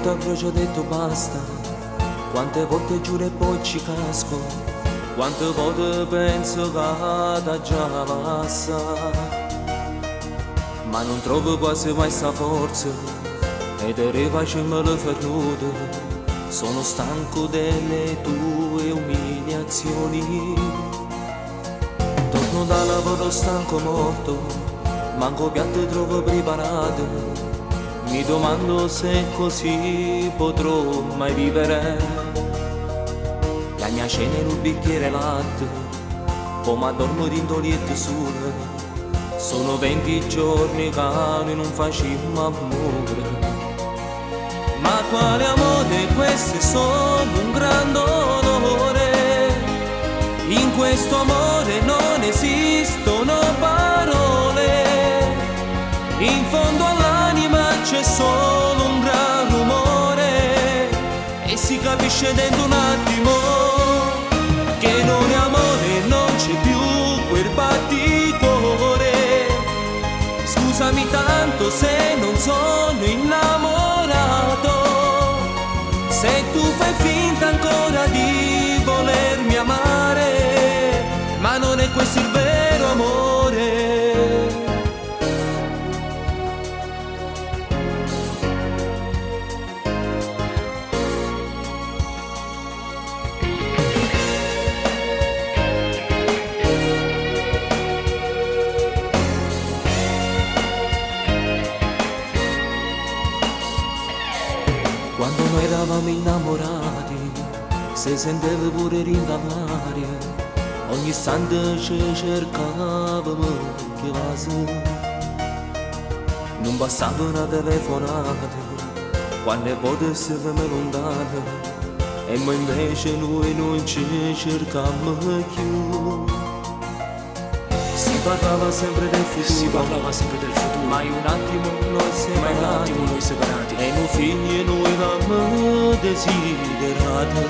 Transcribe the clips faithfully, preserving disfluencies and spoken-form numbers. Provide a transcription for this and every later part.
volte avrò già detto basta, quante volte giuro e poi ci casco, quante volte penso che da già passa, ma non trovo quasi mai sta forza e te rifacemmelo fernuto. Sono stanco delle tue umiliazioni, torno da lavoro stanco morto, manco piatto trovo preparato. Mi domando se così potrò mai vivere. La mia cena in un bicchiere latte, poi mi addormo d'indolietto sole. Sono venti giorni che noi non facciamo amore. Ma quale amore, questi sono un grande onore. In questo amore non esistono parole. In fondo all'anima c'è solo un gran rumore e si capisce dentro un attimo che non è amore, non c'è più quel batticuore. Scusami tanto se non sono innamorato, se tu fai finta ancora di volermi amare, ma non è questo il vero amore. Quando noi eravamo innamorati, si sentiva pure rintanare, ogni istante ci cercavamo che vasi. Non bastava una telefonata, quante volte stavamo lontani, e ma invece noi non ci cercavamo più. Si parlava sempre del futuro, si parlava sempre del futuro, mai un attimo noi separati, mai un attimo noi separati. E noi figli noi l'abbiamo desiderato.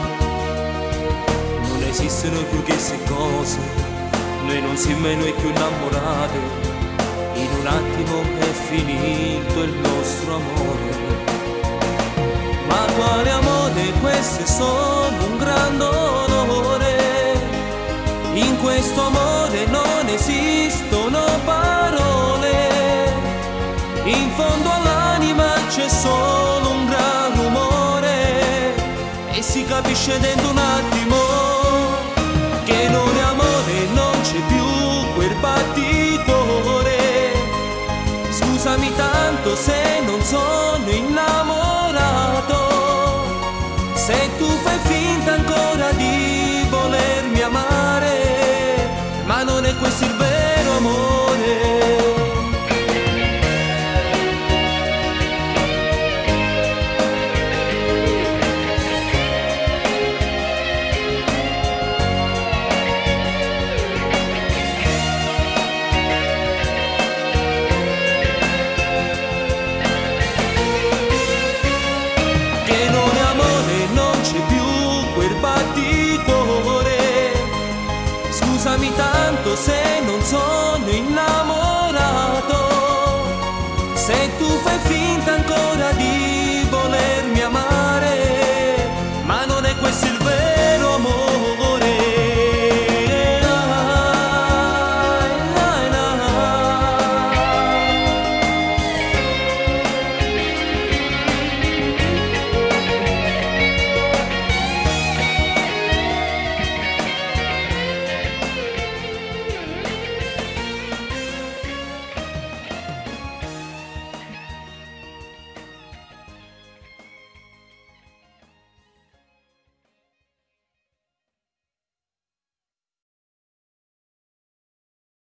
Non esistono più queste cose, noi non siamo noi più innamorati. In un attimo è finito il nostro amore. Ma quale amore, queste sono un grande onore. In questo amore non esistono parole. In fondo all'anima c'è solo un gran rumore e si capisce dentro un attimo che non è amore, non c'è più quel batticuore. Scusami tanto se non sono innamorato, se tu fai finta ancora di volermi amare, ma non è questo il vero amore. Scusami tanto se non sono innamorato, se tu fai finta ancora di